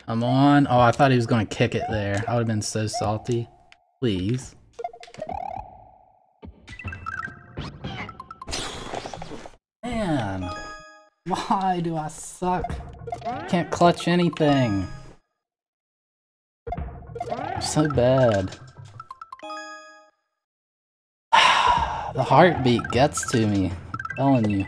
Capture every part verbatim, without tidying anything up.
Come on. Oh, I thought he was gonna kick it there. I would have been so salty. Please. Man. Why do I suck? Can't clutch anything. I'm so bad. The heartbeat gets to me. I'm telling you.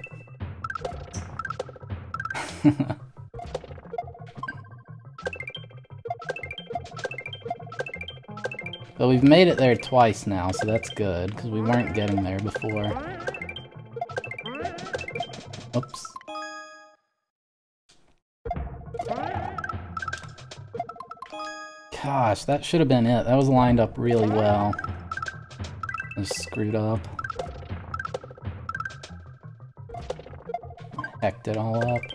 But we've made it there twice now, so that's good, because we weren't getting there before. Oops. Gosh, that should have been it. That was lined up really well. I just screwed up. Hecked it all up.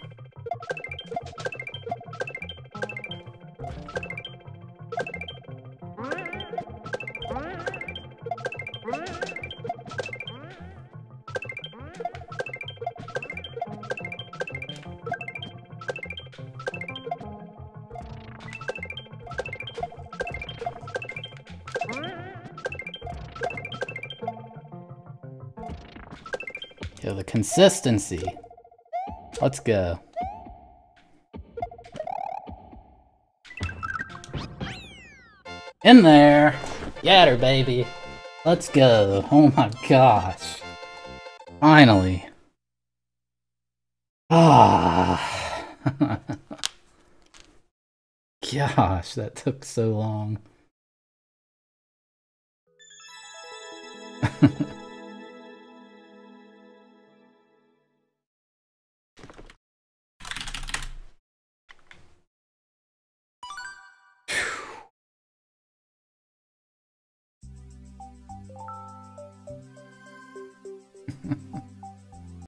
Yo, the consistency. Let's go. In there! Yatter, baby! Let's go. Oh my gosh. Finally. Ah. Gosh, that took so long.